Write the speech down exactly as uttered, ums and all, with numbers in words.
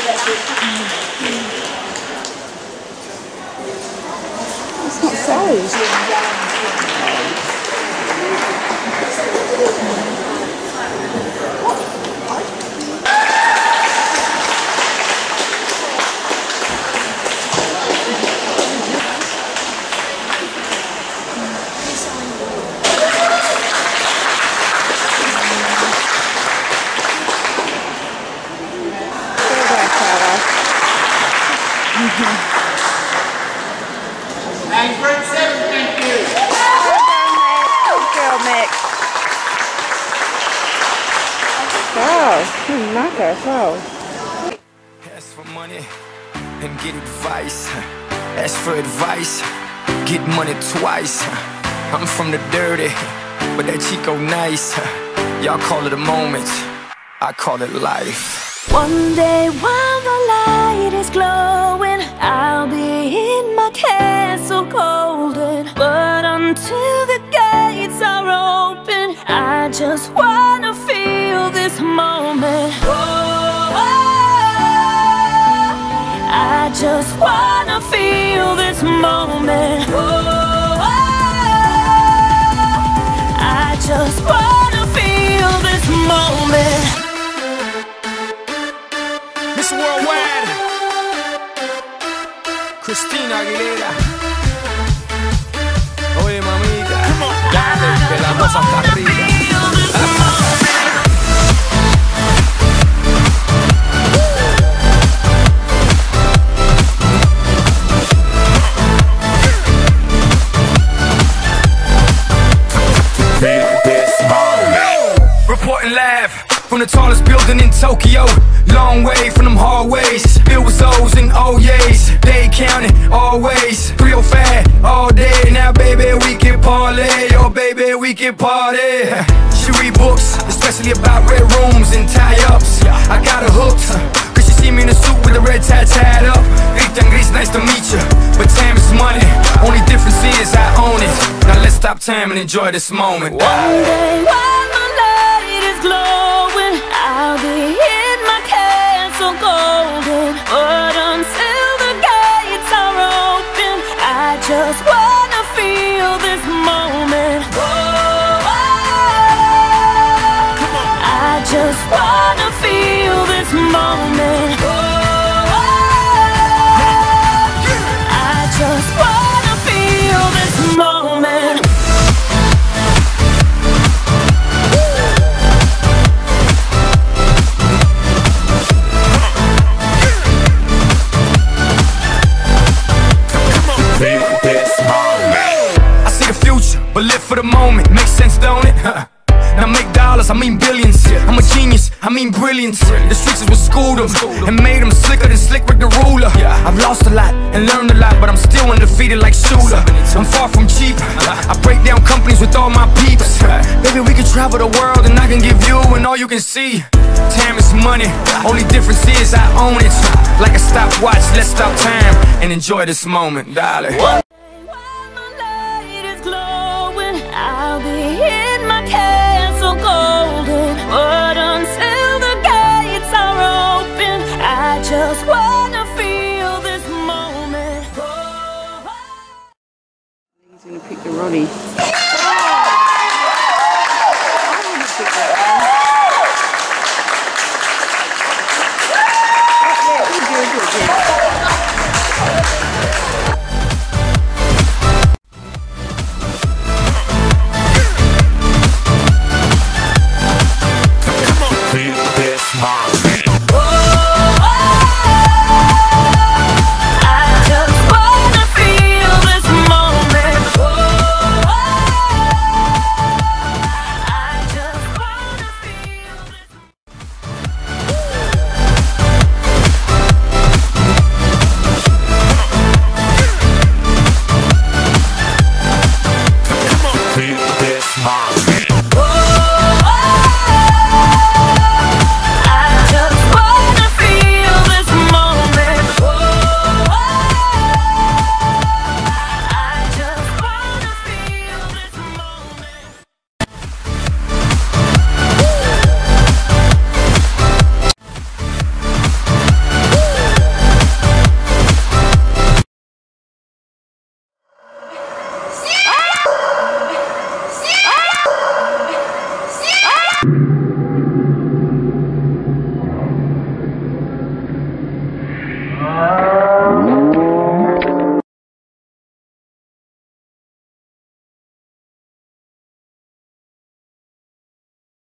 It's not sized. And group seven, thank you. Good girl, Mick. Wow, you knock her as well. Ask for money and get advice. Ask for advice, get money twice. I'm from the dirty, but that Chico nice. Y'all call it a moment, I call it life. One day while the light is glowing, I'll be in my castle golden. But until the gates are open, I just wanna feel this moment. Oh, I just wanna feel this moment. Oh, I just wanna feel this moment. Miss Worldwide, Christina Aguilera. Oye, mamita, dale, que la cosa está arriba. Reporting live from the tallest building in Tokyo. Long way from them hallways, filled with O's and O's. They counting always, three oh five all day. Now baby we can parlay, oh baby we can party. She read books, especially about red rooms and tie-ups. I got her hooked, cause she see me in a suit with the red tie tied up. Ethan Gris, nice to meet you, but time is money. Only difference is I own it. Now let's stop time and enjoy this moment. One day while the light is glowing, I'll be in my castle golden. But until the gates are open, I just wanna feel this moment. Oh, I just wanna feel this moment. Oh, I just wanna feel this moment. I see the future, but live for the moment. Makes sense, don't it? Huh. Now make dollars, I mean billions. I'm a genius, I mean brilliance. The streets is what schooled them and made them slicker than Slick Rick the ruler. I've lost a lot and learned a lot, but I'm still undefeated like Shooter. I'm far from cheap, I break down companies with all my peeps. Baby, we can travel the world and I can give you and all you can see. Time is money, only difference is I own it. Like a stopwatch, let's stop time and enjoy this moment, darling. I'll be in my castle golden. But until the gates are open, I just wanna feel this moment. Oh, He's going to pick the Ronnie. Oh.